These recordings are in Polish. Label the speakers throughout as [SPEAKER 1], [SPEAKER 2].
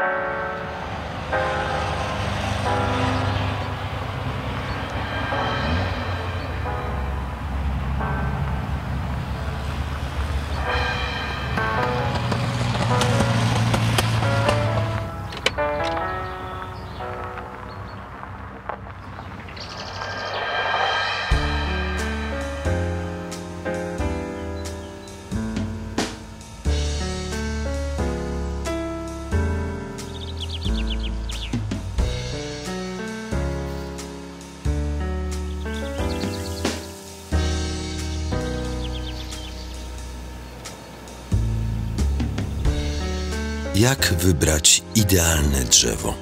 [SPEAKER 1] Jak wybrać idealne drzewo?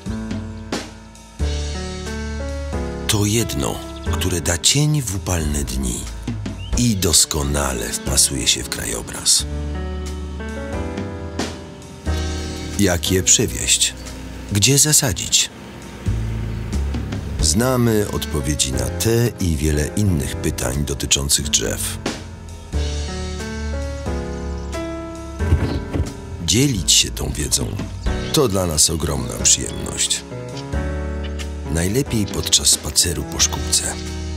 [SPEAKER 1] To jedno, które da cień w upalne dni i doskonale wpasuje się w krajobraz. Jak je przywieźć? Gdzie zasadzić? Znamy odpowiedzi na te i wiele innych pytań dotyczących drzew. Dzielić się tą wiedzą to dla nas ogromna przyjemność. Najlepiej podczas spaceru po szkółce.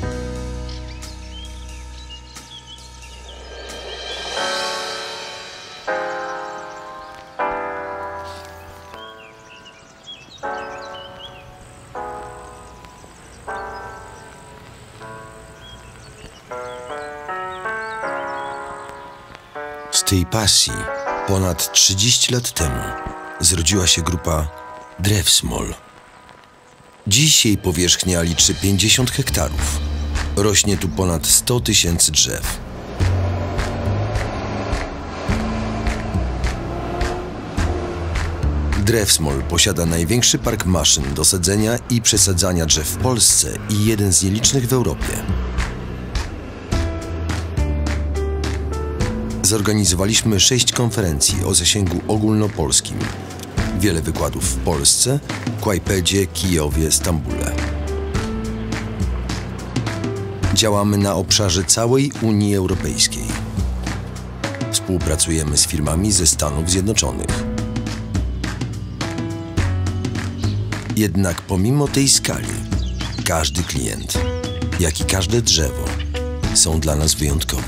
[SPEAKER 1] Z tej pasji ponad 30 lat temu zrodziła się grupa Drevsmol. Dziś jej powierzchnia liczy 50 hektarów. Rośnie tu ponad 100 000 drzew. Drevsmol posiada największy park maszyn do sadzenia i przesadzania drzew w Polsce i jeden z nielicznych w Europie. Zorganizowaliśmy 6 konferencji o zasięgu ogólnopolskim. Wiele wykładów w Polsce, Kłajpedzie, Kijowie, Stambule. Działamy na obszarze całej Unii Europejskiej. Współpracujemy z firmami ze Stanów Zjednoczonych. Jednak pomimo tej skali, każdy klient, jak i każde drzewo są dla nas wyjątkowi.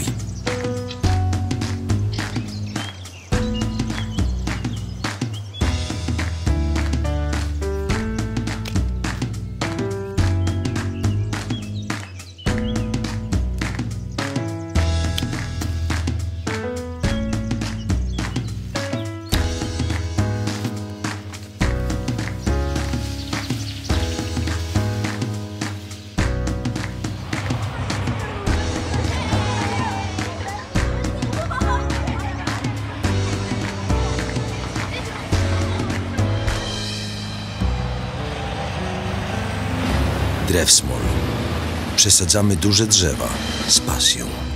[SPEAKER 1] Drevsmol. Przesadzamy duże drzewa z pasją.